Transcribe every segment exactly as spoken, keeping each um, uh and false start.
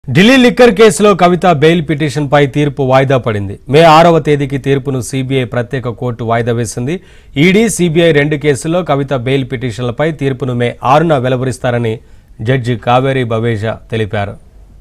Delhi liquor కేసులో కవిత bail petition పై తీర్పు వాయిదా పడింది. మే ఆరవ తేదీకి తీర్పును సీబీఐ ప్రత్యేక కోర్టు వాయిదా వేసింది. ఈడీ, సీబీఐ రెండు కేసుల్లో కవిత బెయిల్ పిటిషన్లపై తీర్పును మే ఆరున వెలువరిస్తారని జడ్జి కావేరి బవేజా తెలిపారు.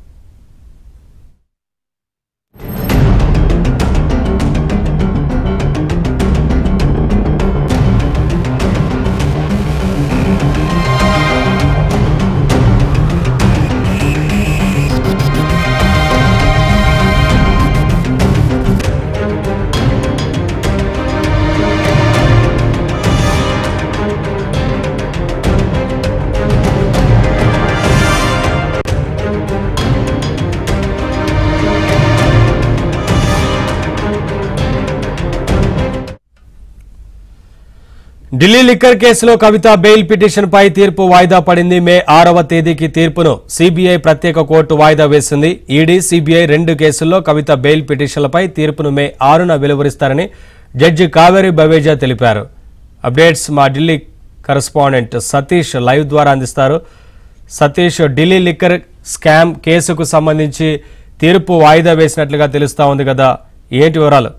ఢిల్లీ లిక్కర్ కేసులో కవిత బెయిల్ పిటిషన్ పై తీర్పు వాయిదా పడింది. మే ఆరవ తేదీకి తీర్పును సీబీఐ ప్రత్యేక కోర్టు వాయిదా వేసింది. ఈడీ, సీబీఐ రెండు కేసుల్లో కవిత బెయిల్ పిటిషన్లపై తీర్పును మే ఆరున వెలువరిస్తారని జడ్జి కావేరి బవేజా తెలిపారు. అప్డేట్స్ మా ఢిల్లీ కరెస్పాండెంట్ సతీష్ లైవ్ ద్వారా అందిస్తారు. సతీష్, ఢిల్లీ లిక్కర్ స్కామ్ కేసుకు సంబంధించి తీర్పు వాయిదా వేసినట్లుగా తెలుస్తా ఉంది కదా, ఏంటి వివరాలు?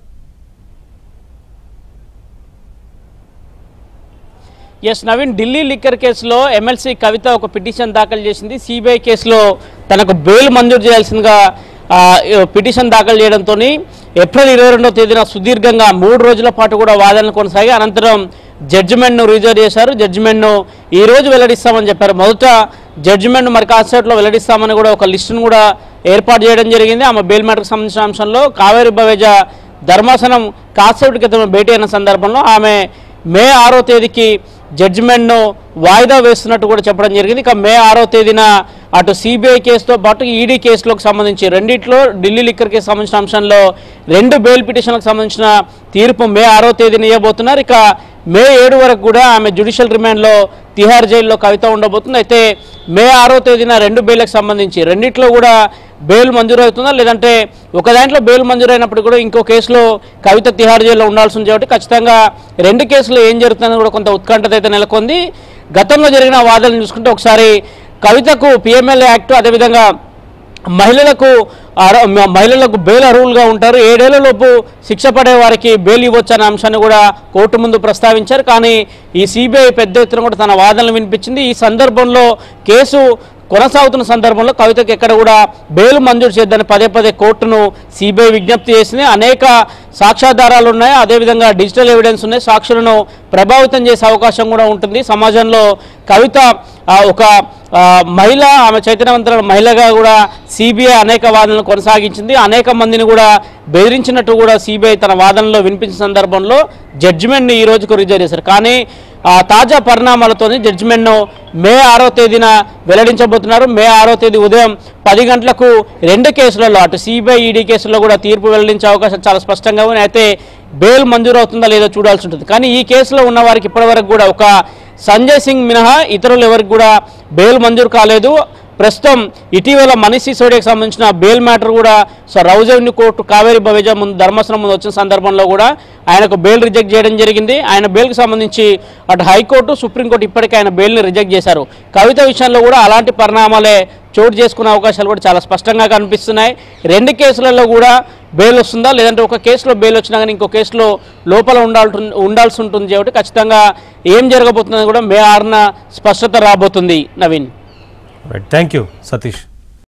ఎస్ నవీన్, ఢిల్లీ లిక్కర్ కేసులో ఎమ్మెల్సీ కవిత ఒక పిటిషన్ దాఖలు చేసింది. సిబిఐ కేసులో తనకు బెయిల్ మంజూరు చేయాల్సిందిగా పిటిషన్ దాఖలు చేయడంతో ఏప్రిల్ ఇరవై రెండవ తేదీన సుదీర్ఘంగా మూడు రోజుల పాటు కూడా వాదనలు కొనసాగి అనంతరం జడ్జిమెంట్ను రిజర్వ్ చేశారు. జడ్జిమెంట్ను ఈ రోజు వెల్లడిస్తామని చెప్పారు. మొదట జడ్జిమెంట్ మరి కాసేపట్లో వెల్లడిస్తామని కూడా ఒక లిస్టును కూడా ఏర్పాటు చేయడం జరిగింది. ఆమె బెయిల్ మ్యాటర్కి సంబంధించిన అంశంలో కావేరి బవేజా ధర్మాసనం కాసేపటి క్రితం భేటీ అయిన సందర్భంలో ఆమె మే ఆరో తేదీకి జడ్జిమెంట్ను వాయిదా వేస్తున్నట్టు కూడా చెప్పడం జరిగింది. ఇక మే ఆరో తేదీన అటు సిబిఐ కేసుతో పాటు ఈడీ కేసులకు సంబంధించి రెండిట్లో ఢిల్లీ లిక్కర్ కేసు సంబంధించిన అంశంలో రెండు బెయిల్ పిటిషన్లకు సంబంధించిన తీర్పు మే ఆరో తేదీన ఇవ్వబోతున్నారు. ఇక మే ఏడు వరకు కూడా ఆమె జ్యుడిషియల్ రిమాండ్లో తిహార్ జైల్లో కవిత ఉండబోతుంది. అయితే మే ఆరో తేదీన రెండు బెయిల్కి సంబంధించి రెండిట్లో కూడా బెయిల్ మంజూరు అవుతుందా, లేదంటే ఒక దాంట్లో బెయిల్ మంజూరు అయినప్పుడు కూడా ఇంకో కేసులో కవిత తిహార్ జైల్లో ఉండాల్సి ఉంది కాబట్టి ఖచ్చితంగా రెండు కేసులు ఏం జరుగుతుందని కూడా కొంత ఉత్కంఠత అయితే నెలకొంది. గతంలో జరిగిన వాదనలు చూసుకుంటే ఒకసారి కవితకు పిఎంఎల్ఏ యాక్ట్, అదేవిధంగా మహిళలకు మహిళలకు బెయిల్ అర్హులుగా ఉంటారు, ఏడేళ్లలోపు శిక్ష పడే వారికి బెయిల్ ఇవ్వచ్చు అనే అంశాన్ని కూడా కోర్టు ముందు ప్రస్తావించారు. కానీ ఈ సిబిఐ పెద్ద ఎత్తున కూడా తన వాదనలు వినిపించింది. ఈ సందర్భంలో కేసు కొనసాగుతున్న సందర్భంలో కవితకు ఎక్కడ కూడా బెయిల్ మంజూరు చేద్దని పదే పదే కోర్టును సిబిఐ విజ్ఞప్తి చేసింది. అనేక సాక్ష్యాధారాలు ఉన్నాయి, అదేవిధంగా డిజిటల్ ఎవిడెన్స్ ఉన్నాయి, సాక్షులను ప్రభావితం చేసే అవకాశం కూడా ఉంటుంది. సమాజంలో కవిత ఒక మహిళ, ఆమె చైతన్యవంతుల మహిళగా కూడా సిబిఐ అనేక వాదనలు కొనసాగించింది. అనేక మందిని కూడా బెదిరించినట్టు కూడా సిబిఐ తన వాదనలో వినిపించిన సందర్భంలో జడ్జిమెంట్ని ఈ రోజుకు రిజర్వ్ చేశారు. కానీ తాజా పరిణామాలతో జడ్జిమెంట్ను మే ఆరో తేదీన వెల్లడించబోతున్నారు. మే ఆరో తేదీ ఉదయం పది గంటలకు రెండు కేసులలో అటు సిబిఐ, ఈడీ కేసుల్లో కూడా తీర్పు వెల్లడించే అవకాశం చాలా స్పష్టంగా ఉంది. అయితే బెయిల్ మంజూరు అవుతుందా లేదో చూడాల్సి ఉంటుంది. కానీ ఈ కేసులో ఉన్న వారికి ఇప్పటివరకు కూడా ఒక సంజయ్ సింగ్ మినహా ఇతరులు ఎవరికి కూడా బెయిల్ మంజూరు కాలేదు. ప్రస్తుతం ఇటీవల మనీష్ సిసోడియాకి సంబంధించిన బెయిల్ మ్యాటర్ కూడా so Rouse Avenue court Kaveri Baweja ముందు ధర్మాసనం ముందు వచ్చిన సందర్భంలో కూడా ఆయనకు బెయిల్ రిజెక్ట్ చేయడం జరిగింది. ఆయన బెయిల్కి సంబంధించి అటు హైకోర్టు, సుప్రీంకోర్టు ఇప్పటికే ఆయన బెయిల్ని రిజెక్ట్ చేశారు. కవిత విషయంలో కూడా అలాంటి పరిణామాలే చోటు చేసుకునే అవకాశాలు కూడా చాలా స్పష్టంగా కనిపిస్తున్నాయి. రెండు కేసులలో కూడా బెయిల్ వస్తుందా, లేదంటే ఒక కేసులో బెయిల్ వచ్చినా కానీ ఇంకో కేసులో లోపల ఉండాల్సి ఉండాల్సి ఉంటుంది కాబట్టి ఖచ్చితంగా ఏం జరగబోతుందని కూడా మే ఆరున స్పష్టత రాబోతుంది. Naveen, thank you Satish.